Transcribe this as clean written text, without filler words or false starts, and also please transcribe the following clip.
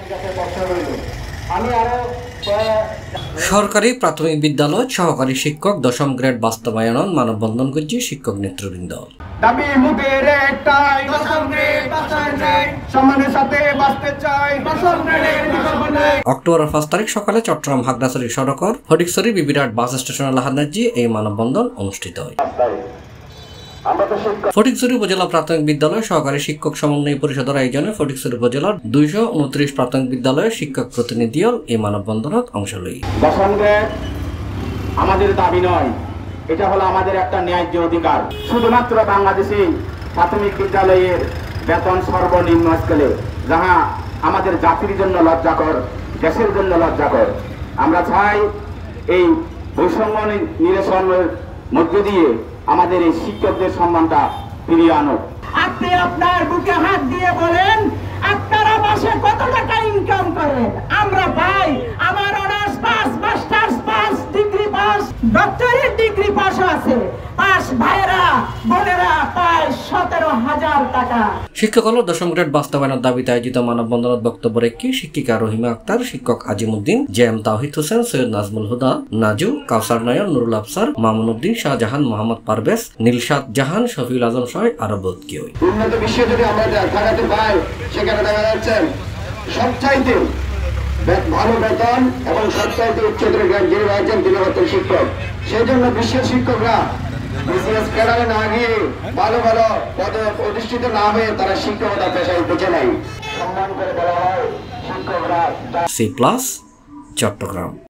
সরকারি প্রাথমিক বিদ্যালয় সহকারী শিক্ষক ১০ম গ্রেড বাস্তবায়ন মানববন্ধন করছে শিক্ষক নেতৃবৃন্দ। অক্টোবর ৫ তারিখ সকালে চট্টগ্রাম হাগড়াছড়ি সড়কের ফটিকছড়ি বিবিরাট বাস স্টেশনের লাহানাজি এই মানববন্ধন অনুষ্ঠিত হয়। ফটিকছড়ি উপজেলা প্রাথমিক বিদ্যালয় সহকারী শিক্ষক সমন্বয় পরিষদের আয়োজনে ফটিকছড়ি উপজেলার ২২৯ প্রাথমিক বিদ্যালয়ের শিক্ষক প্রতিনিধি দল এই মানববন্ধনত অংশ লয়। আমাদের দাবি নয়, এটা হলো আমাদের একটা ন্যায্য অধিকার। শুধুমাত্র বাংলাদেশে প্রাথমিক বিদ্যালয়ের বেতন সর্বনিম্ন স্কেলে, যাহা আমাদের জাতির জন্য লজ্জাকর, দেশের জন্য লজ্জাকর। আমরা চাই এই বৈষম্য নিরসনের মধ্য দিয়ে আমাদের এই শিক্ষকদের সম্মানটা ফিরিয়ে আনো। আপনি আপনার বুকে হাত দিয়ে বলেন আপনারা মাসে কত টাকা ইনকাম করেন? আমরা ভাই, আমার honours pass, masters pass, degree pass, doctorate degree pass আছে। পাস ভাইরা বোনেরা পায় ১৭,০০০ টাকা। শিক্ষক হল ১০ম গ্রেড বাস্তবায়নের দাবিতে আয়োজিত মানববন্ধনত বক্তব্য রেখে শিক্ষিকা রহিমা আক্তার, শিক্ষক আজিমউদ্দিন, জেএম তাওহিদ হোসেন, সৈয়দ নাজমুল হুদা, নাজু, কাউসার নয়ন, নুরুল আফসার, মামুন উদ্দিন, শাহজাহান, মোহাম্মদ পারভেজ, নীলশাদ জাহান, শফিউল আজম সহ আরো বহুত কেউ। উন্নত বিশ্বে যদি আমরা ঢাকাতে পাই, সেখানে দেখা যাচ্ছে সবচাইতে ভালো বেতন এবং সবচাইতে উচ্চতর জ্ঞান যিনি রয়েছেন তিনি হচ্ছেন শিক্ষক। সেই জন্য বিশ্বের শিক্ষকরা বিসিএস ক্যাডারে না গিয়ে ভালো ভালো পদে প্রতিষ্ঠিত না হয়ে তারা শিক্ষকতা পেশায় বেছে নেয়। সম্মান করে বলা হয় শিক্ষকরা। C+ চট্টগ্রাম।